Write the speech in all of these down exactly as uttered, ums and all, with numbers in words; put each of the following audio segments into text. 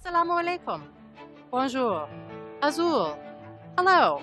Assalamu alaikum. Bonjour. Azul. Hello.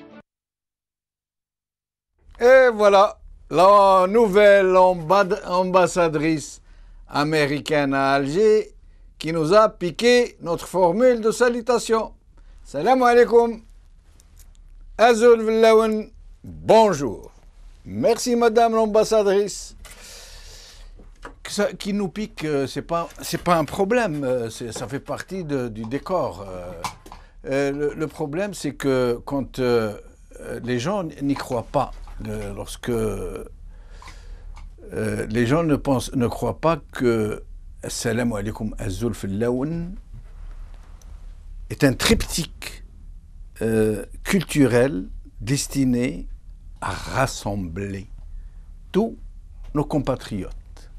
Et voilà, la nouvelle ambassadrice américaine à Alger qui nous a piqué notre formule de salutation. Salam alaikum. Azul Villaoun. Bonjour. Merci madame l'ambassadrice. Ça, qui nous pique, c'est pas, c'est pas un problème, ça fait partie de, du décor. Euh, le, le problème, c'est que quand euh, les gens n'y croient pas, le, lorsque euh, les gens ne, pensent, ne croient pas que Assalamu alaikum Azul Fillaoun est un triptyque euh, culturel destiné à rassembler tous nos compatriotes.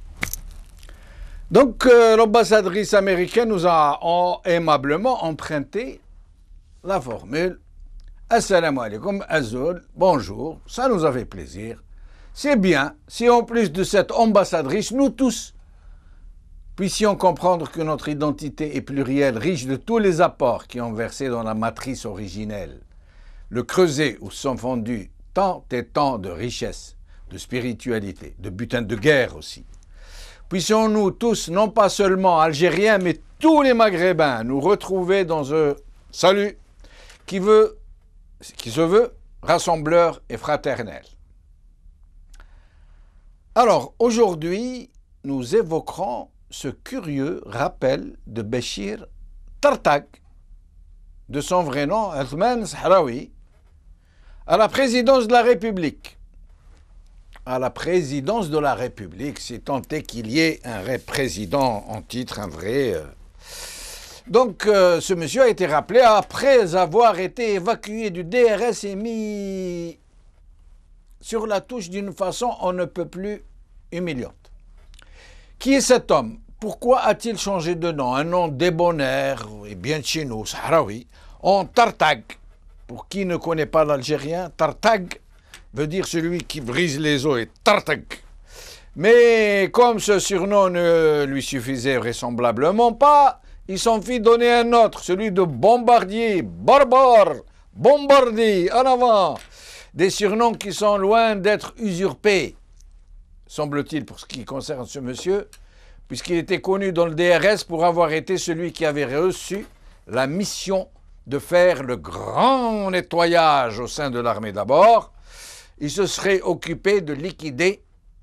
Donc, euh, l'ambassadrice américaine nous a en, aimablement emprunté la formule « Assalamu alaikum, Azul, bonjour », ça nous a fait plaisir. C'est bien si en plus de cette ambassadrice, nous tous puissions comprendre que notre identité est plurielle, riche de tous les apports qui ont versé dans la matrice originelle, le creuset où sont fondus tant et tant de richesses, de spiritualité, de butin de guerre aussi. Puissions-nous tous, non pas seulement algériens, mais tous les maghrébins, nous retrouver dans un salut qui, veut, qui se veut rassembleur et fraternel. Alors, aujourd'hui, nous évoquerons ce curieux rappel de Béchir Tartag, de son vrai nom, Athman Sahraoui, à la présidence de la République. À la présidence de la République, si tant est qu'il y ait un président en titre, un vrai. Euh. Donc, euh, ce monsieur a été rappelé après avoir été évacué du D R S et mis sur la touche d'une façon on ne peut plus humiliante. Qui est cet homme? Pourquoi a-t-il changé de nom? Un nom débonnaire et bien de chez nous, Sahraoui, en Tartag. Pour qui ne connaît pas l'algérien, Tartag veut dire celui qui brise les os et Tartag. Mais comme ce surnom ne lui suffisait vraisemblablement pas, il s'en fit donner un autre, celui de Bombardier, Barbare, Bombardier, en avant. Des surnoms qui sont loin d'être usurpés, semble-t-il pour ce qui concerne ce monsieur, puisqu'il était connu dans le D R S pour avoir été celui qui avait reçu la mission de faire le grand nettoyage au sein de l'armée d'abord. Il se serait occupé de liquider,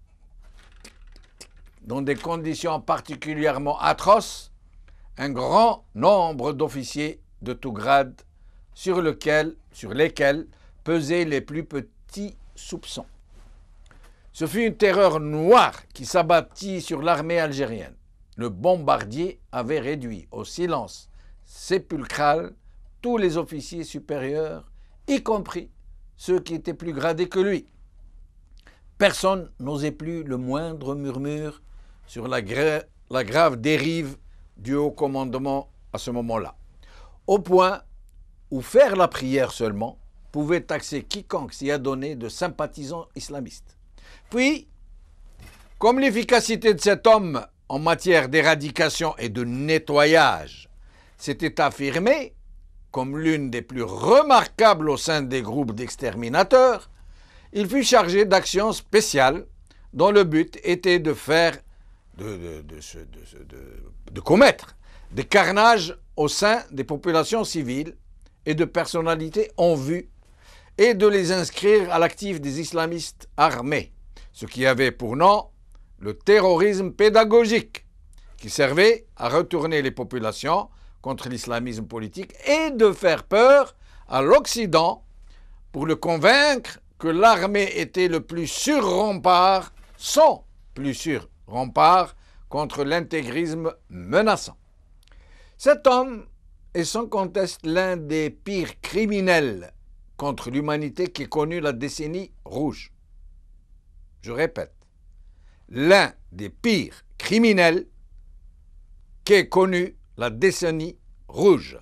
dans des conditions particulièrement atroces, un grand nombre d'officiers de tout grade sur, lequel, sur lesquels pesaient les plus petits soupçons. Ce fut une terreur noire qui s'abattit sur l'armée algérienne. Le bombardier avait réduit au silence sépulcral tous les officiers supérieurs, y compris ceux qui étaient plus gradés que lui. Personne n'osait plus le moindre murmure sur la, gra la grave dérive du haut commandement à ce moment-là, au point où faire la prière seulement pouvait taxer quiconque s'y adonnait de sympathisants islamistes. Puis, comme l'efficacité de cet homme en matière d'éradication et de nettoyage s'était affirmée comme l'une des plus remarquables au sein des groupes d'exterminateurs, il fut chargé d'actions spéciales dont le but était de faire, de, de, de, de, de, de commettre des carnages au sein des populations civiles et de personnalités en vue et de les inscrire à l'actif des islamistes armés, ce qui avait pour nom le terrorisme pédagogique, qui servait à retourner les populations contre l'islamisme politique et de faire peur à l'Occident pour le convaincre que l'armée était le plus sûr rempart, son plus sûr rempart contre l'intégrisme menaçant. Cet homme est sans conteste l'un des pires criminels contre l'humanité qui ait connu la décennie rouge. Je répète, l'un des pires criminels qui ait connu la décennie rouge.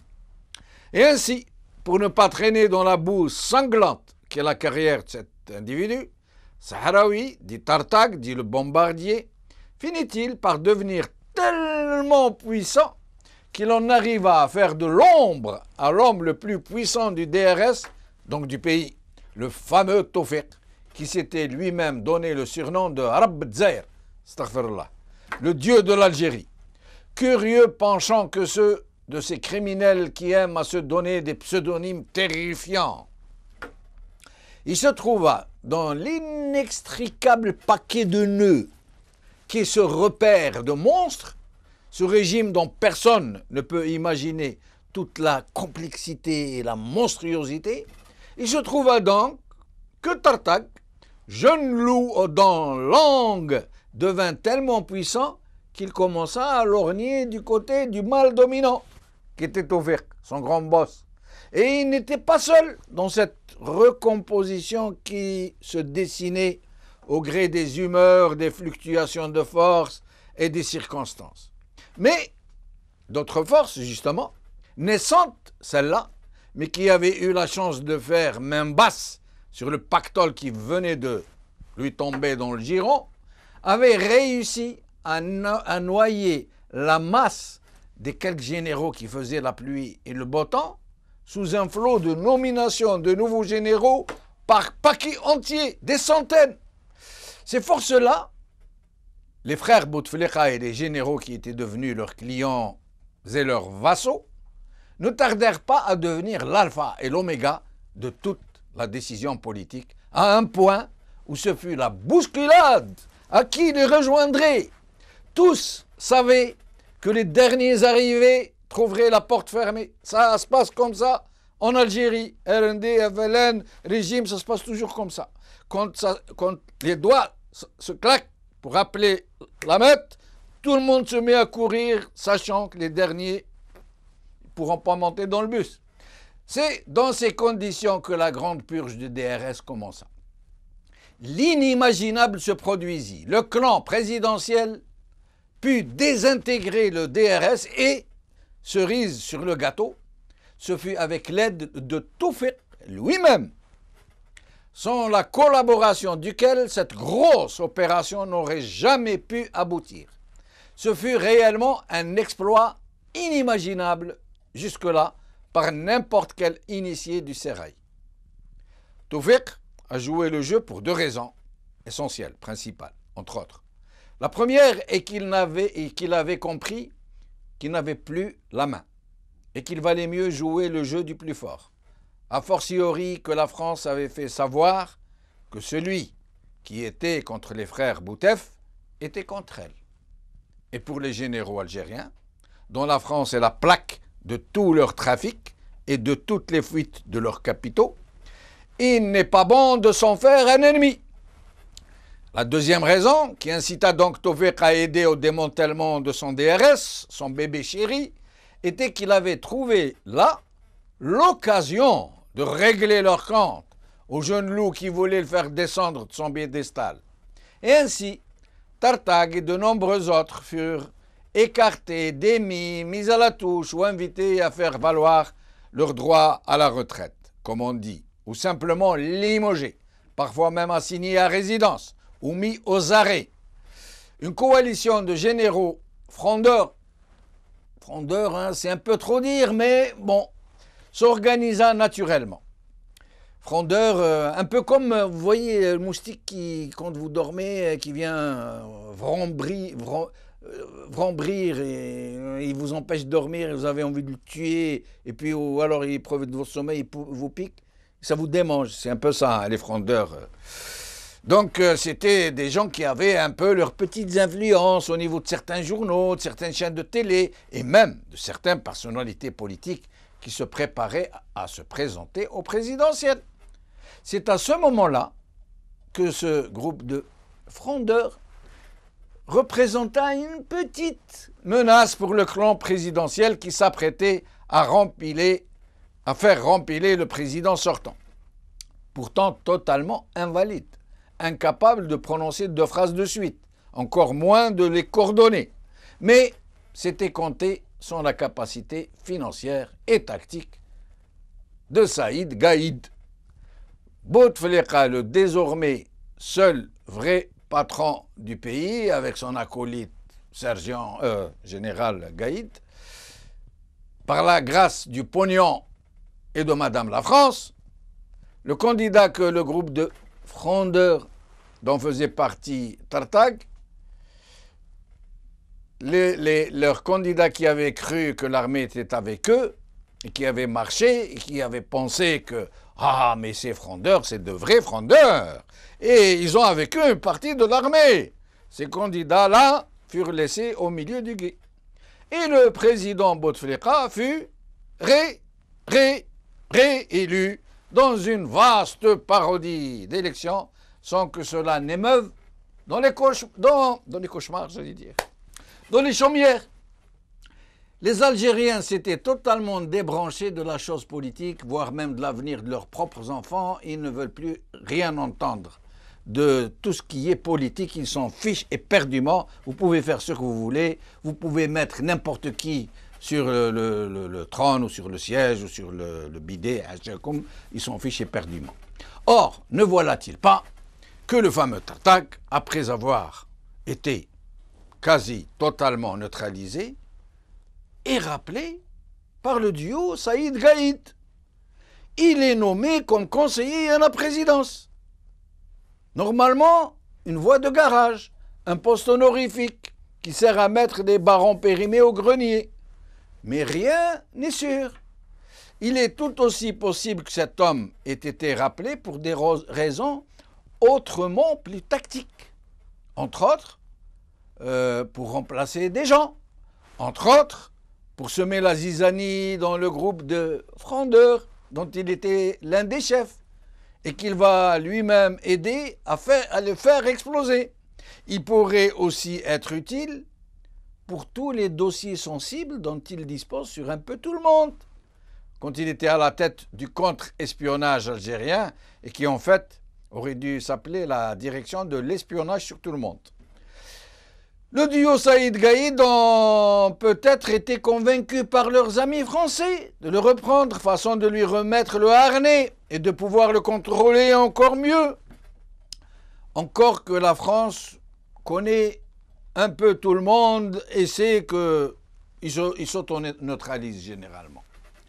Et ainsi, pour ne pas traîner dans la boue sanglante qu'est la carrière de cet individu, Sahraoui, dit Tartag, dit le bombardier, finit-il par devenir tellement puissant qu'il en arriva à faire de l'ombre à l'homme le plus puissant du D R S, donc du pays, le fameux Tawfiq, qui s'était lui-même donné le surnom de Rabb Dzaïr, astaghfirullah, le dieu de l'Algérie. Curieux penchant que ceux de ces criminels qui aiment à se donner des pseudonymes terrifiants. Il se trouva dans l'inextricable paquet de nœuds qui est ce repère de monstres, ce régime dont personne ne peut imaginer toute la complexité et la monstruosité. Il se trouva donc que Tartag, jeune loup aux dents longues, devint tellement puissant qu'il commença à lorgner du côté du mâle dominant, qui était Tawfiq, son grand boss. Et il n'était pas seul dans cette recomposition qui se dessinait au gré des humeurs, des fluctuations de force et des circonstances. Mais d'autres forces, justement, naissantes, celles-là, mais qui avaient eu la chance de faire main basse sur le pactole qui venait de lui tomber dans le giron, avaient réussi à, no à noyer la masse des quelques généraux qui faisaient la pluie et le beau temps sous un flot de nominations de nouveaux généraux par paquets entiers, des centaines. Ces forces-là, les frères Bouteflika et les généraux qui étaient devenus leurs clients et leurs vassaux, ne tardèrent pas à devenir l'alpha et l'oméga de toute la décision politique, à un point où ce fut la bousculade à qui les rejoindrait. Tous savaient que les derniers arrivés trouveraient la porte fermée. Ça se passe comme ça en Algérie. R N D, F L N, régime, ça se passe toujours comme ça. Quand, ça, quand les doigts se claquent pour appeler la meute, tout le monde se met à courir, sachant que les derniers ne pourront pas monter dans le bus. C'est dans ces conditions que la grande purge du D R S commença. L'inimaginable se produisit. Le clan présidentiel put désintégrer le D R S et, cerise sur le gâteau, ce fut avec l'aide de Tawfiq lui-même, sans la collaboration duquel cette grosse opération n'aurait jamais pu aboutir. Ce fut réellement un exploit inimaginable jusque-là par n'importe quel initié du sérail. Tawfiq a joué le jeu pour deux raisons essentielles, principales, entre autres. La première est qu'il avait, qu'il avait compris qu'il n'avait plus la main et qu'il valait mieux jouer le jeu du plus fort. A fortiori que la France avait fait savoir que celui qui était contre les frères Boutef était contre elle. Et pour les généraux algériens, dont la France est la plaque de tout leur trafic et de toutes les fuites de leurs capitaux, il n'est pas bon de s'en faire un ennemi. La deuxième raison, qui incita donc Tawfiq à aider au démantèlement de son D R S, son bébé chéri, était qu'il avait trouvé là l'occasion de régler leur compte au jeune loup qui voulait le faire descendre de son piédestal. Et ainsi, Tartag et de nombreux autres furent écartés, démis, mis à la touche ou invités à faire valoir leur droit à la retraite, comme on dit, ou simplement limogés, parfois même assignés à résidence ou mis aux arrêts. Une coalition de généraux frondeurs, frondeurs, hein, c'est un peu trop dire, mais bon, s'organisa naturellement. Frondeur, euh, un peu comme, vous voyez, le moustique qui, quand vous dormez, qui vient euh, vrombrir, vrom, euh, vrombrir et euh, il vous empêche de dormir, et vous avez envie de le tuer, et puis ou alors il profite de votre sommeil, il vous pique, ça vous démange. C'est un peu ça, hein, les frondeurs. Donc, euh, c'était des gens qui avaient un peu leurs petites influences au niveau de certains journaux, de certaines chaînes de télé, et même de certaines personnalités politiques qui se préparaient à se présenter au présidentiel. C'est à ce moment-là que ce groupe de frondeurs représenta une petite menace pour le clan présidentiel qui s'apprêtait à rempiler, à faire rempiler le président sortant. Pourtant totalement invalide, incapable de prononcer deux phrases de suite, encore moins de les coordonner. Mais c'était compté sans la capacité financière et tactique de Saïd Gaïd. Bouteflika, le désormais seul vrai patron du pays, avec son acolyte sergent, euh, général Gaïd, par la grâce du pognon et de Madame la France, le candidat que le groupe de frondeurs dont faisait partie Tartag, les, les, leurs candidats qui avaient cru que l'armée était avec eux, et qui avaient marché, et qui avaient pensé que « Ah, mais ces frondeurs, c'est de vrais frondeurs !» Et ils ont avec eux une partie de l'armée. Ces candidats-là furent laissés au milieu du gué. Et le président Bouteflika fut ré, ré, réélu dans une vaste parodie d'élection sans que cela n'émeuve dans les, cauch dans, dans les cauchemars, j'allais dire, dans les chaumières. Les Algériens s'étaient totalement débranchés de la chose politique, voire même de l'avenir de leurs propres enfants. Ils ne veulent plus rien entendre de tout ce qui est politique. Ils s'en fichent éperdument. Vous pouvez faire ce que vous voulez. Vous pouvez mettre n'importe qui sur le, le, le, le trône ou sur le siège ou sur le, le bidet. Ils s'en fichent éperdument. Or, ne voilà-t-il pas que le fameux Tartag, après avoir été quasi totalement neutralisé, est rappelé par le duo Saïd Gaïd. Il est nommé comme conseiller à la présidence. Normalement, une voie de garage, un poste honorifique qui sert à mettre des barons périmés au grenier. Mais rien n'est sûr. Il est tout aussi possible que cet homme ait été rappelé pour des raisons autrement plus tactiques. Entre autres, euh, pour remplacer des gens. Entre autres, pour semer la zizanie dans le groupe de frondeurs dont il était l'un des chefs et qu'il va lui-même aider à, faire, à le faire exploser. Il pourrait aussi être utile pour tous les dossiers sensibles dont il dispose sur un peu tout le monde. Quand il était à la tête du contre-espionnage algérien et qui en fait aurait dû s'appeler la direction de l'espionnage sur tout le monde. Le duo Saïd Gaïd ont peut-être été convaincus par leurs amis français de le reprendre, façon de lui remettre le harnais et de pouvoir le contrôler encore mieux. Encore que la France connaît un peu tout le monde et sait qu'il s'auto-neutralise généralement.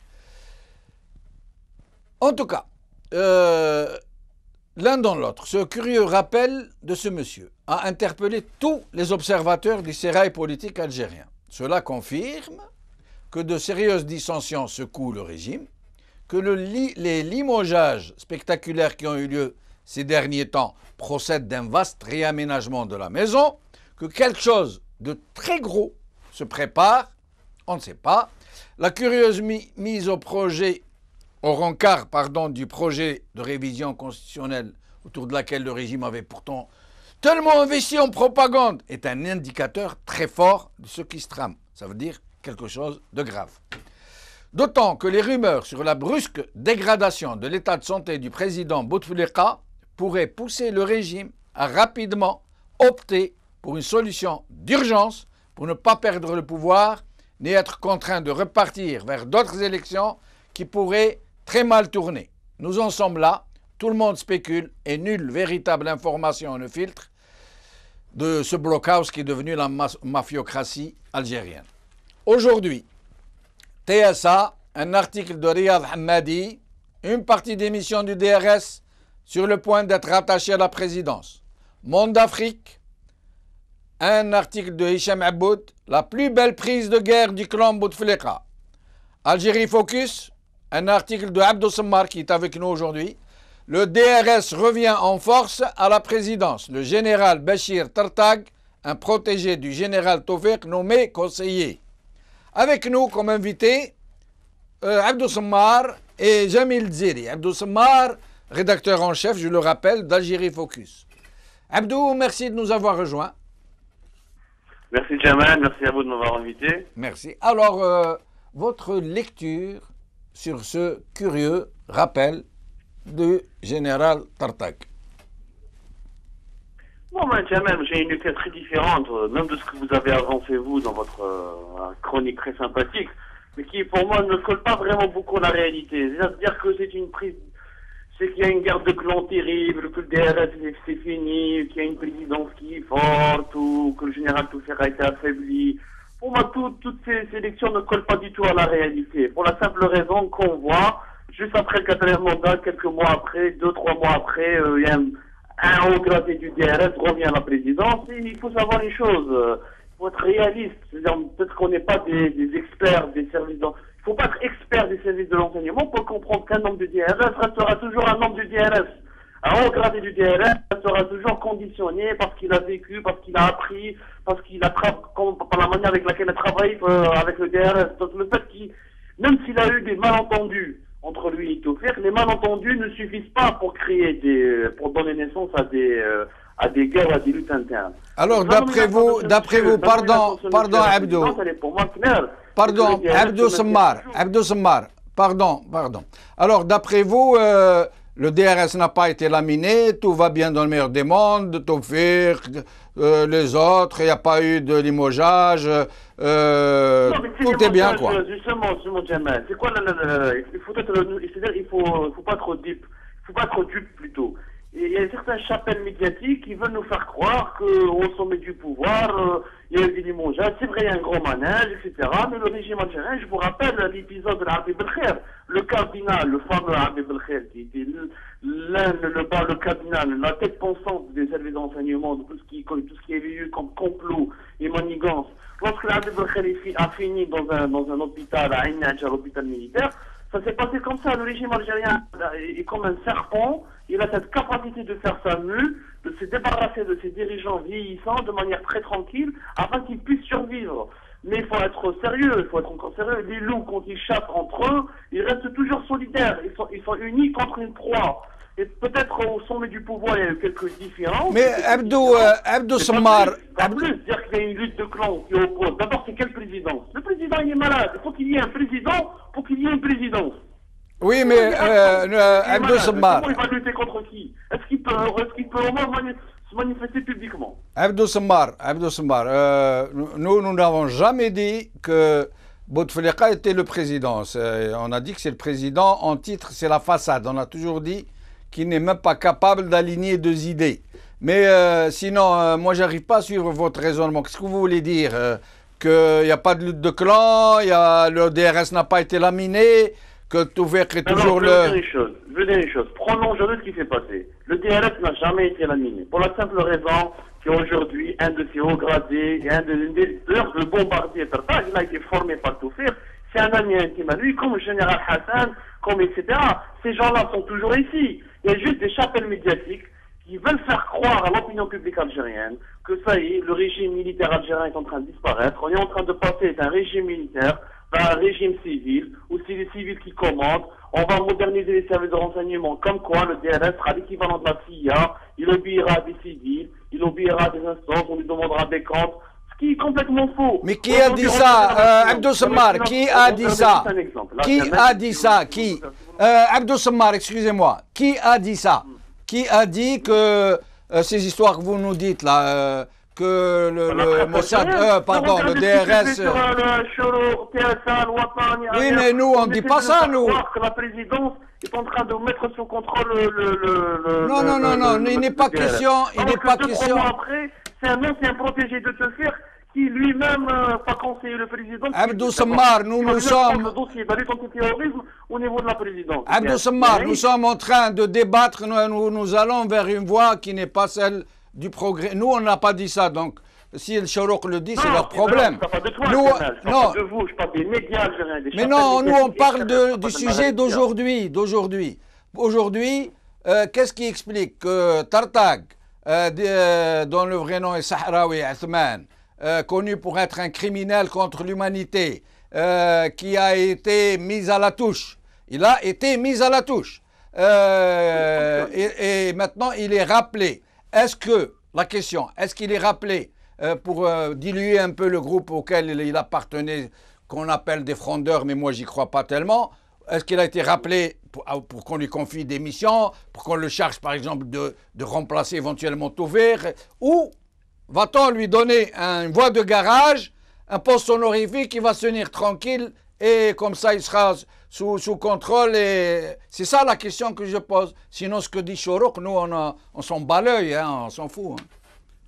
En tout cas, euh, l'un dans l'autre, ce curieux rappel de ce monsieur a interpellé tous les observateurs du sérail politique algérien. Cela confirme que de sérieuses dissensions secouent le régime, que le li les limogeages spectaculaires qui ont eu lieu ces derniers temps procèdent d'un vaste réaménagement de la maison, que quelque chose de très gros se prépare, on ne sait pas. La curieuse mi mise au projet au rencard pardon, du projet de révision constitutionnelle autour de laquelle le régime avait pourtant tellement investi en propagande est un indicateur très fort de ce qui se trame. Ça veut dire quelque chose de grave. D'autant que les rumeurs sur la brusque dégradation de l'état de santé du président Bouteflika pourraient pousser le régime à rapidement opter pour une solution d'urgence pour ne pas perdre le pouvoir ni être contraint de repartir vers d'autres élections qui pourraient très mal tourner. Nous en sommes là, tout le monde spécule et nulle véritable information ne filtre de ce blockhouse qui est devenu la mafiocratie algérienne. Aujourd'hui, T S A, un article de Riyad Hammadi, une partie des missions du D R S sur le point d'être rattachée à la présidence. Monde d'Afrique, un article de Hicham Aboud, la plus belle prise de guerre du clan Bouteflika. Algérie Focus, un article de Abdou Semmar qui est avec nous aujourd'hui. Le D R S revient en force à la présidence. Le général Béchir Tartag, un protégé du général Tofek nommé conseiller. Avec nous comme invité, euh, Abdou Semmar et Jamil Ziri. Abdou Semmar, rédacteur en chef, je le rappelle, d'Algérie Focus. Abdou, merci de nous avoir rejoints. Merci Jamal, merci à vous de m'avoir invité. Merci. Alors, euh, votre lecture sur ce curieux rappel du général Tartag. Bon, ben, Jamal, j'ai une lecture très différente, même de ce que vous avez avancé, vous, dans votre euh, chronique très sympathique, mais qui, pour moi, ne colle pas vraiment beaucoup à la réalité. C'est-à-dire que c'est une prise... C'est qu'il y a une guerre de clans terrible, que le D R S c'est fini, qu'il y a une présidence qui est forte, ou que le général Tofek a été affaibli. Pour moi, tout- toutes ces sélections ne collent pas du tout à la réalité. Pour la simple raison qu'on voit, juste après le quatrième mandat, quelques mois après, deux, trois mois après, euh, il y a un, un haut gradé du D R S revient à la présidence. Et il faut savoir les choses. euh, Il faut être réaliste. C'est-à-dire, peut-être qu'on n'est pas des, des experts des services d'en- Il ne faut pas être expert des services de l'enseignement pour comprendre qu'un membre du D R S restera toujours un membre du D R S. Un haut gradé du D R S sera toujours conditionné parce qu'il a vécu, parce qu'il a appris, parce qu'il a travaillé, par la manière avec laquelle il a travaillé euh, avec le D R S. Donc le fait qu'il, même s'il a eu des malentendus entre lui et Taoufik, les malentendus ne suffisent pas pour créer des, pour donner naissance à des, euh, à des guerres, à des luttes internes. Alors, Donc, d'après vous, d'après vous, pardon, pardon, Abdou. Elle est pour moi claire. Pardon, Le D R S Abdou se Semmar, maintient toujours. Abdou Semmar, pardon, pardon. Alors, d'après vous, euh, le D R S n'a pas été laminé, tout va bien dans le meilleur des mondes, Taoufik, euh, les autres, il n'y a pas eu de limogeage, euh, Non, mais c'est tout est bien, quoi. limogeage, Justement, justement, Jamal. C'est quoi la, la, la, la- il faut être, c'est-à-dire, il faut, il faut pas trop dupe. Il faut pas trop dupe, plutôt. Et il y a certaines chapelles médiatiques qui veulent nous faire croire qu'au sommet du pouvoir, euh, il y a eu des limogeages. C'est vrai, il y a un gros manège, et cetera. Mais le régime algérien, je vous rappelle l'épisode de l'Arbi Belkher, le cardinal, le fameux Arbi Belkher, qui était l'un, le, le, le cardinal, la tête pensante des services d'enseignement, de tout ce qui, tout ce qui est vu comme complot et manigance. Lorsque l'Arbi Belkher a fini dans un, dans un hôpital à Ain Nadja, l'hôpital militaire, ça s'est passé comme ça. Le régime algérien est comme un serpent. Il a cette capacité de faire sa mue, de se débarrasser de ses dirigeants vieillissants de manière très tranquille, afin qu'ils puissent survivre. Mais il faut être sérieux, il faut être encore sérieux. Les loups, quand ils chassent entre eux, ils restent toujours solidaires. Ils sont, ils sont unis contre une proie. Et peut-être au sommet du pouvoir, il y a eu quelques différences. Mais quelques Abdou, différences. euh, Abdou C'est pas Semmar, plus, pas plus dire qu'il y a une lutte de clans qui oppose. D'abord, c'est quelle présidence? Le président, il est malade. Il faut qu'il y ait un président pour qu'il y ait une présidence. oui, mais euh, euh, Abdou Semmar, Comment il va lutter contre qui? Est-ce qu'il peut, est-ce qu'il peut au moins mani- se manifester publiquement? Abdou Semmar, Abdou Semmar, euh, nous, nous n'avons jamais dit que Bouteflika était le président. C'est- On a dit que c'est le président, en titre, c'est la façade. On a toujours dit qu'il n'est même pas capable d'aligner deux idées. Mais euh, sinon, euh, moi, j'arrive pas à suivre votre raisonnement. Qu'est-ce que vous voulez dire euh, qu'il n'y a pas de lutte de clan, il y a, le D R S n'a pas été laminé, que Taoufik est Non, toujours non, je veux dire le... une chose. Je veux dire une chose. Prenons aujourd'hui ce qui s'est passé. Le D R S n'a jamais été laminé. Pour la simple raison qu'aujourd'hui, un de ses hauts gradés, et un de, d'ailleurs, le bombardier Tartag, il a été formé par Taoufik. C'est un ami intime à lui, comme le général Hassan, comme et cetera. Ces gens-là sont toujours ici. Il y a juste des chapelles médiatiques qui veulent faire croire à l'opinion publique algérienne que ça y est, le régime militaire algérien est en train de disparaître. On est en train de passer d'un régime militaire vers un régime civil, où c'est les civils qui commandent. On va moderniser les services de renseignement, comme quoi le D R S sera l'équivalent de la C I A. Il obéira à des civils, il obéira à des instances, on lui demandera des comptes. Ce qui est complètement faux. Mais qui a dit ça, euh, Abdou Semmar, qui a dit ça? Qui a dit ça? Qui euh, Abdou Semmar, excusez-moi. Qui a dit ça? Qui a dit que euh, ces histoires que vous nous dites là, euh, que le, le Mossad, euh, pardon, le D R S... euh, Oui, mais nous, on ne dit pas ça, nous. Que la présidence est en train de mettre sous contrôle le... le, le Non, le- non, non, le- non, le- il n'est le pas D R S. question, il Alors n'est que pas deux, trois question... mois après, c'est un ancien protégé de Taoufik qui lui-même euh, pas conseillé le président. Abdou Semmar, nous, Qui va nous lui prendre sommes- le dossier de la lutte anti-terrorisme au niveau de la présidence. Abdou C'est un- Semmar, c'est un- nous sommes en train de débattre, nous, nous, nous allons vers une voie qui n'est pas celle du progrès. Nous, on n'a pas dit ça, donc si le Charouk le dit, c'est Non, leur problème. Je parle pas de toi, Nous, Jamal, je parle non, pas de vous, je parle des médias algériens. Des mais chapelles non, nous on médiatiques parle de- extérieures, je du parle sujet médias. d'aujourd'hui, d'aujourd'hui. Aujourd'hui, euh, qu'est-ce qui explique que Tartag, euh, de- euh, dont le vrai nom est Sahraoui Athman, euh, connu pour être un criminel contre l'humanité, euh, qui a été mis à la touche, il a été mis à la touche, Euh, et, et maintenant il est rappelé. Est-ce que, la question, est-ce qu'il est rappelé euh, pour euh, diluer un peu le groupe auquel il, il appartenait, qu'on appelle des frondeurs, mais moi j'y crois pas tellement? Est-ce qu'il a été rappelé pour, pour qu'on lui confie des missions, pour qu'on le charge par exemple de, de remplacer éventuellement Taoufik, ou va-t-on lui donner une voie de garage, un poste honorifique qui va se tenir tranquille et comme ça il sera sous, sous contrôle? Et c'est ça la question que je pose. Sinon ce que dit Charouk, nous on, a- on s'en bat l'œil, hein, on s'en fout. Hein.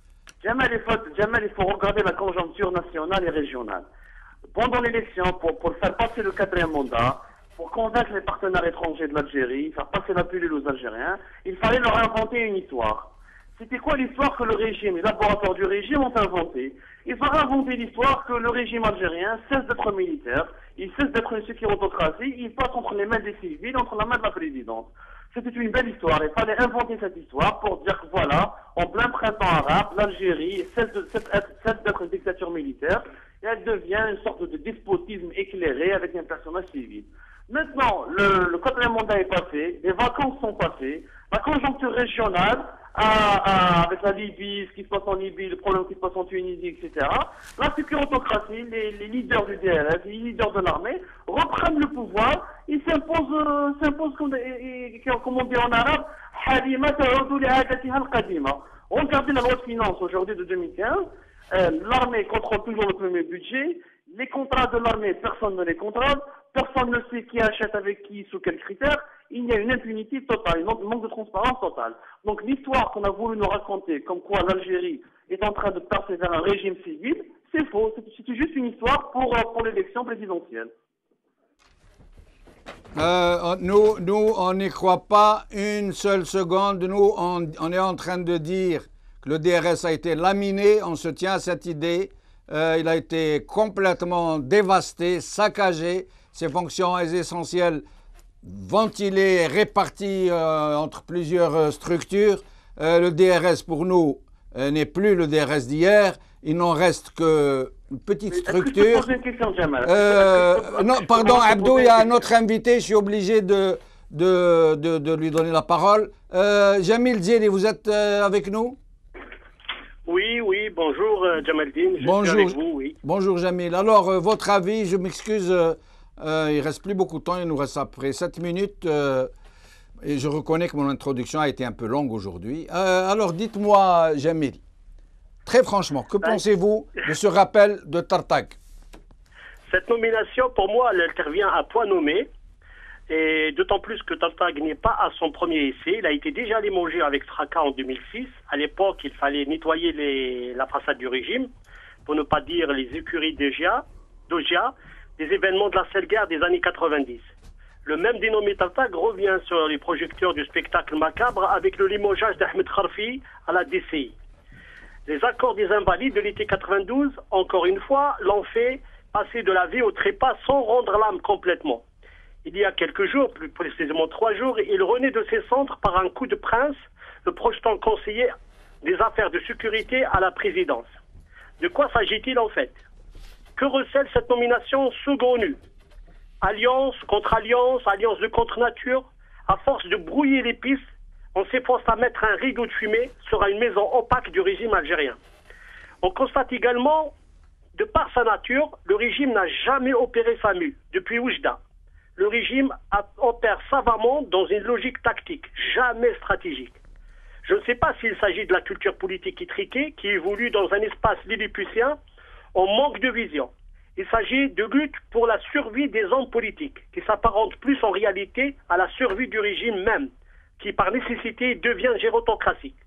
Jamal, il faut, Jamal, il faut regarder la conjoncture nationale et régionale. Pendant l'élection, pour, pour faire passer le quatrième mandat, pour convaincre les partenaires étrangers de l'Algérie, faire passer la pilule aux Algériens, il fallait leur inventer une histoire. C'était quoi l'histoire que le régime, les laboratoires du régime ont inventé? Il fallait inventer l'histoire que le régime algérien cesse d'être militaire, il cesse d'être une sécurotocratie, il passe entre les mains des civils, entre la main de la présidence. C'était une belle histoire. Il fallait inventer cette histoire pour dire que voilà, en plein printemps arabe, l'Algérie cesse d'être une dictature militaire et elle devient une sorte de despotisme éclairé avec un personnage civil. Maintenant, le, le quatrième mandat est passé, les vacances sont passées, la conjoncture régionale, à, à, avec la Libye, ce qui se passe en Libye, le problème qui se passe en Tunisie, et cetera. La sécurotocratie, les, les leaders du D R S, les leaders de l'armée reprennent le pouvoir, ils s'imposent, euh, s'imposent comme, comme on dit en arabe, Halima ta'udu li'adatiha al-qadima. Regardez la loi de finances aujourd'hui de deux mille quinze, euh, l'armée contrôle toujours le premier budget, les contrats de l'armée, personne ne les contrôle, personne ne sait qui achète avec qui, sous quels critères. Il y a une impunité totale, un manque de transparence totale. Donc l'histoire qu'on a voulu nous raconter, comme quoi l'Algérie est en train de passer vers un régime civil, c'est faux. C'est juste une histoire pour, pour l'élection présidentielle. Euh, nous, nous, on n'y croit pas une seule seconde. Nous, on, on est en train de dire que le D R S a été laminé. On se tient à cette idée. Euh, il a été complètement dévasté, saccagé. Ses fonctions essentielles ventilées, réparties euh, entre plusieurs euh, structures. Euh, le D R S, pour nous, euh, n'est plus le D R S d'hier. Il n'en reste qu'une petite structure. Est-ce que je peux poser une question, Jamal? euh, Non, pardon, Abdou, il y a un autre invité. Je suis obligé de, de, de, de lui donner la parole. Euh, Jamil Zeli, vous êtes euh, avec nous? Oui, oui, bonjour euh, Jamaldine, je bonjour, suis avec vous, oui. Bonjour Jamil. Alors, euh, votre avis, je m'excuse, euh, euh, il ne reste plus beaucoup de temps, il nous reste après sept minutes. Euh, et je reconnais que mon introduction a été un peu longue aujourd'hui. Euh, alors, dites-moi, Jamil, très franchement, que ben, pensez-vous de ce rappel de Tartag? Cette nomination, pour moi, elle intervient à point nommé. Et d'autant plus que Tartag n'est pas à son premier essai. Il a été déjà limogé avec fracas en deux mille six. À l'époque, il fallait nettoyer les, la façade du régime, pour ne pas dire les écuries d'Ogia, des événements de la seule guerre des années quatre-vingt-dix. Le même dénommé Tartag revient sur les projecteurs du spectacle macabre avec le limogeage d'Ahmed Kharfi à la D C I. Les accords des invalides de l'été quatre-vingt-douze, encore une fois, l'ont fait passer de la vie au trépas sans rendre l'âme complètement. Il y a quelques jours, plus précisément trois jours, il renaît de ses cendres par un coup de prince, le projetant conseiller des affaires de sécurité à la présidence. De quoi s'agit-il en fait? Que recèle cette nomination saugrenue? Alliance contre alliance, alliance de contre-nature. À force de brouiller les pistes, on s'efforce à mettre un rideau de fumée sur une maison opaque du régime algérien. On constate également, de par sa nature, le régime n'a jamais opéré sa mue depuis Oujda. Le régime opère savamment dans une logique tactique, jamais stratégique. Je ne sais pas s'il s'agit de la culture politique étriquée qui évolue dans un espace lilliputien en manque de vision. Il s'agit de lutte pour la survie des hommes politiques, qui s'apparente plus en réalité à la survie du régime même, qui par nécessité devient gérotocratique.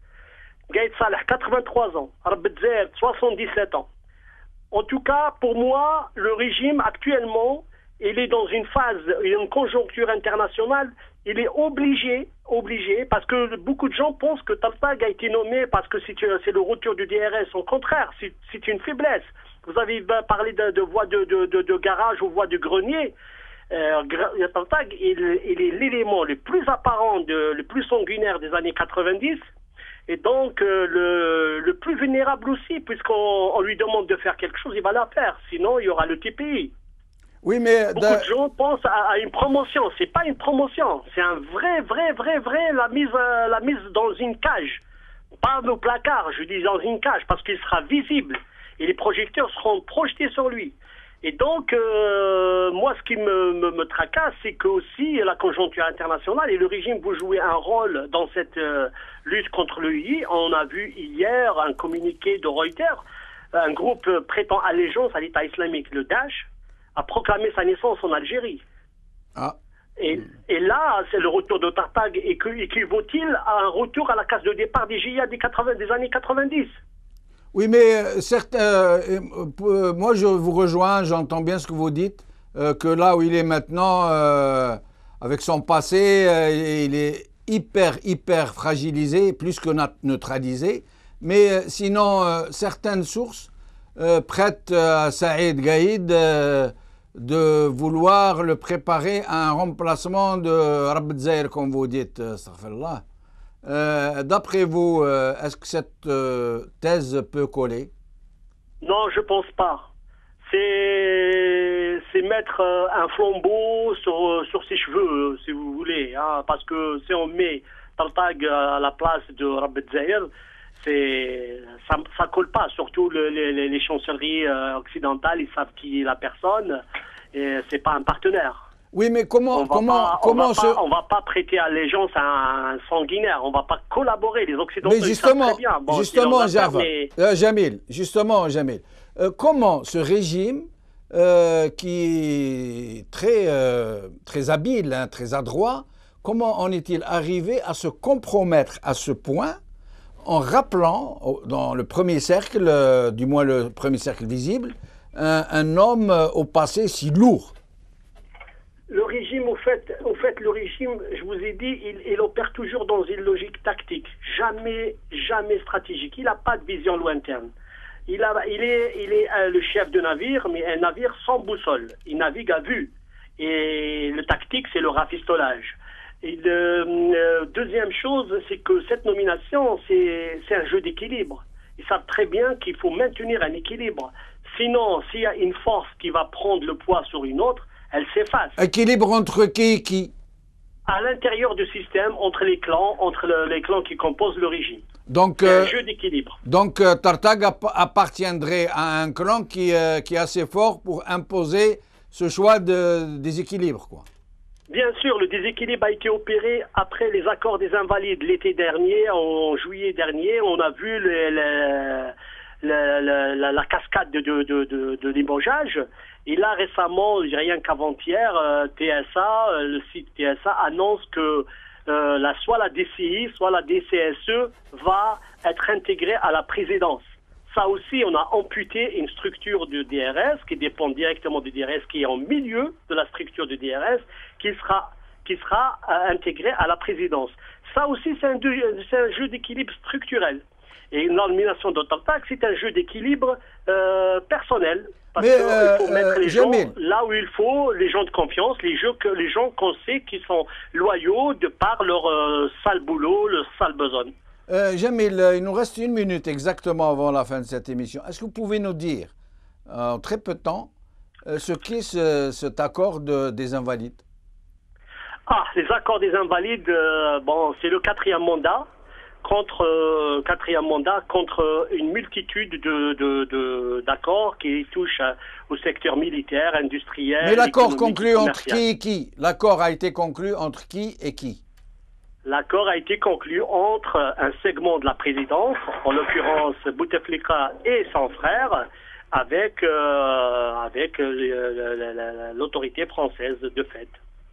Gaïd Salah, quatre-vingt-trois ans, Rabet Zed, soixante-dix-sept ans. En tout cas, pour moi, le régime actuellement, il est dans une phase, une conjoncture internationale, il est obligé, obligé, parce que beaucoup de gens pensent que Tartag a été nommé parce que c'est le retour du D R S. Au contraire, c'est une faiblesse. Vous avez parlé de, de voies de, de, de, de garage ou voies de grenier. Euh, Tartag, il, il est l'élément le plus apparent, de, le plus sanguinaire des années quatre-vingt-dix, et donc euh, le, le plus vulnérable aussi, puisqu'on on lui demande de faire quelque chose, il va la faire. Sinon, il y aura le T P I. Oui, mais beaucoup de gens pensent à, à une promotion. C'est pas une promotion, c'est un vrai, vrai, vrai, vrai la mise, euh, la mise dans une cage, pas au placard. Je dis dans une cage parce qu'il sera visible et les projecteurs seront projetés sur lui. Et donc, euh, moi, ce qui me, me, me tracasse, c'est que aussi la conjoncture internationale et le régime vont jouer un rôle dans cette euh, lutte contre le I I. On a vu hier un communiqué de Reuters, un groupe prêtant allégeance à l'État islamique, le Daesh, a proclamé sa naissance en Algérie. Ah. Et, et là, c'est le retour de Tartag. Équivaut-il à un retour à la case de départ des djihad des, des années quatre-vingt-dix? Oui, mais euh, certes, euh, euh, moi je vous rejoins, j'entends bien ce que vous dites, euh, que là où il est maintenant, euh, avec son passé, euh, il est hyper, hyper fragilisé, plus que neutralisé. Mais euh, sinon, euh, certaines sources euh, prêtent à Saïd Gaïd euh, de vouloir le préparer à un remplacement de Rabd Zahir, comme vous dites, astaghfirullah. Euh, D'après vous, euh, est-ce que cette euh, thèse peut coller? Non, je pense pas. C'est c'est mettre euh, un flambeau sur, sur ses cheveux, euh, si vous voulez. Hein, parce que si on met Tartag à la place de Rabd Zahir, c'est ça ça colle pas. Surtout le, les, les chancelleries euh, occidentales, ils savent qui est la personne et c'est pas un partenaire. Oui, mais comment, on comment, pas, comment on va se... pas, on va pas prêter allégeance à un sanguinaire. On va pas collaborer. Les Occidentaux, mais justement, ils savent très bien. Bon, justement, Java, mais... euh, Jamil, justement, Jamil, euh, comment ce régime euh, qui est très, euh, très habile, hein, très adroit, comment en est-il arrivé à se compromettre à ce point en rappelant, dans le premier cercle, euh, du moins le premier cercle visible, un, un homme euh, au passé si lourd? Le régime, au fait, au fait, le régime, je vous ai dit, il, il opère toujours dans une logique tactique, jamais, jamais stratégique. Il n'a pas de vision lointaine. Il, a, il est, il est euh, le chef de navire, mais un navire sans boussole. Il navigue à vue. Et le tactique, c'est le rafistolage. Et le, euh, deuxième chose, c'est que cette nomination, c'est un jeu d'équilibre. Ils savent très bien qu'il faut maintenir un équilibre. Sinon, s'il y a une force qui va prendre le poids sur une autre, elle s'efface. Équilibre entre qui et qui? À l'intérieur du système, entre les clans, entre le, les clans qui composent le régime. Donc, c'est euh, un jeu d'équilibre. Donc, euh, Tartag app appartiendrait à un clan qui, euh, qui est assez fort pour imposer ce choix de déséquilibre, quoi. Bien sûr, le déséquilibre a été opéré après les accords des Invalides l'été dernier, en juillet dernier. On a vu les, les, la, la, la, la cascade de, de, de, de, de limogeage. Et là, récemment, rien qu'avant-hier, euh, T S A, euh, le site T S A annonce que euh, la, soit la D C I, soit la D C S E va être intégrée à la présidence. Ça aussi, on a amputé une structure de D R S qui dépend directement du D R S, qui est en milieu de la structure de D R S, qui sera, qui sera euh, intégrée à la présidence. Ça aussi, c'est un, un jeu d'équilibre structurel. Et une nomination de Tartag, c'est un jeu d'équilibre euh, personnel. Parce qu'il euh, faut mettre euh, les gens là où il faut, les gens de confiance, les, jeux que, les gens qu'on sait qui sont loyaux de par leur euh, sale boulot, leur sale besogne. Euh, Jamil, il nous reste une minute exactement avant la fin de cette émission. Est-ce que vous pouvez nous dire, en très peu de temps, euh, ce qu'est ce, cet accord de, des Invalides? Ah, les accords des Invalides, euh, bon, c'est le quatrième mandat. contre euh, quatrième mandat, contre une multitude de, de, de, d'accords qui touchent à, au secteur militaire, industriel. Mais l'accord conclu entre qui et qui? L'accord a été conclu entre qui et qui? L'accord a été conclu entre un segment de la présidence, en l'occurrence Bouteflika et son frère, avec, euh, avec l'autorité française de fait.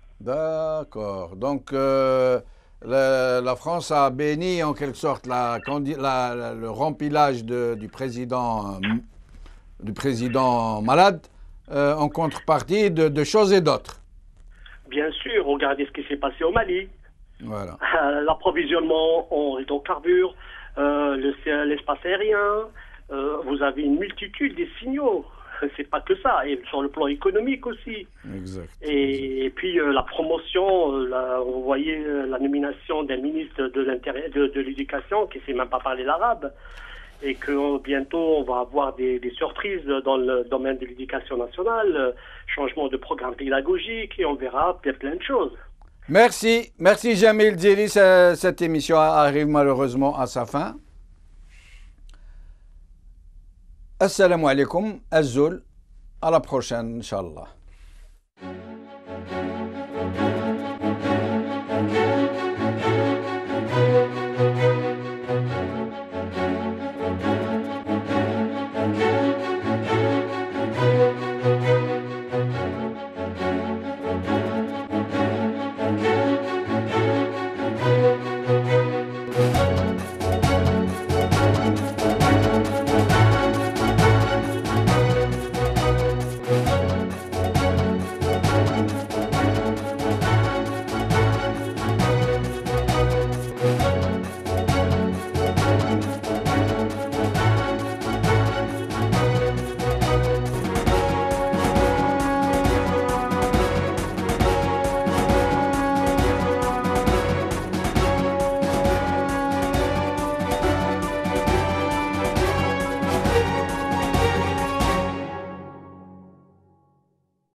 D'accord. Donc, euh, la, la France a béni en quelque sorte la, la, la, le rempilage de, du, président, du président malade euh, en contrepartie de, de choses et d'autres. Bien sûr, regardez ce qui s'est passé au Mali. Voilà. Euh, l'approvisionnement en hydrocarbures, euh, l'espace le, aérien, euh, vous avez une multitude de signaux. C'est pas que ça, et sur le plan économique aussi. Exact. Et, et puis euh, la promotion, euh, la, vous voyez euh, la nomination d'un ministre de l'intérieur, de, de l'éducation qui ne sait même pas parler l'arabe, et que euh, bientôt on va avoir des, des surprises dans le domaine de l'éducation nationale, euh, changement de programme pédagogique, et on verra peut-être plein de choses. Merci, merci Jamil Djeri. Cette émission arrive malheureusement à sa fin. Assalamu alaikum, Azul, à la prochaine, Inch'Allah.